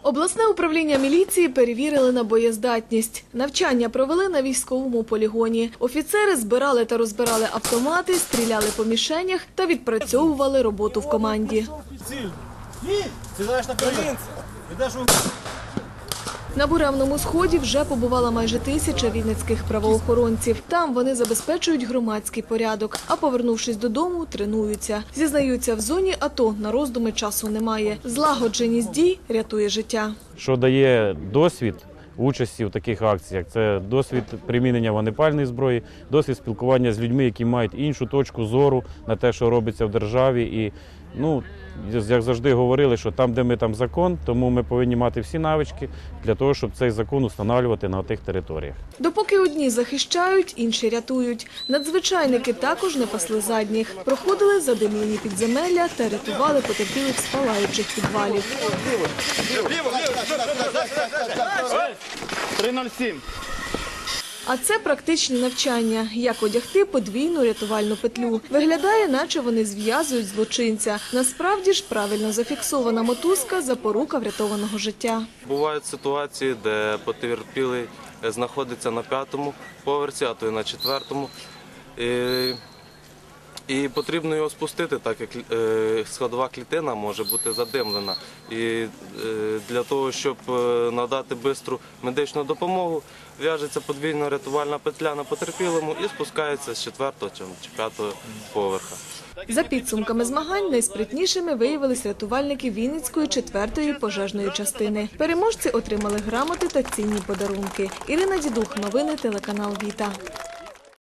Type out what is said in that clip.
Обласне управління міліції перевірили на боєздатність. Навчання провели на військовому полігоні. Офіцери збирали та розбирали автомати, стріляли по мішенях та відпрацьовували роботу в команді. На Буремному сході вже побувала майже 1000 вінницьких правоохоронців. Там вони забезпечують громадський порядок, а повернувшись додому, тренуються. Зізнаються, в зоні АТО на роздуми часу немає. Злагодженість дій рятує життя. Що дає досвід участі в таких акціях? Це досвід примінення вогнепальної зброї, досвід спілкування з людьми, які мають іншу точку зору на те, що робиться в державі. І, як завжди говорили, що там, де ми, там закон, тому ми повинні мати всі навички для того, щоб цей закон встановлювати на тих територіях. Допоки одні захищають, інші рятують. Надзвичайники також не пасли задніх. Проходили задимлені підземелля та рятували потерпілих з палаючих підвалів. 307. А це практичні навчання. Як одягти подвійну рятувальну петлю. Виглядає, наче вони зв'язують злочинця. Насправді ж правильно зафіксована мотузка – запорука врятованого життя. Бувають ситуації, де потерпілий знаходиться на 5-му поверсі, а то й на 4-му. І потрібно його спустити, так як сходова клітина може бути задимлена. І для того, щоб надати швидку медичну допомогу, в'яжеться подвійна рятувальна петля на потерпілому і спускається з 4-го чи 5-го поверха. За підсумками змагань найспритнішими виявились рятувальники Вінницької 4-ї пожежної частини. Переможці отримали грамоти та цінні подарунки. Ірина Дідух, новини телеканал Віта.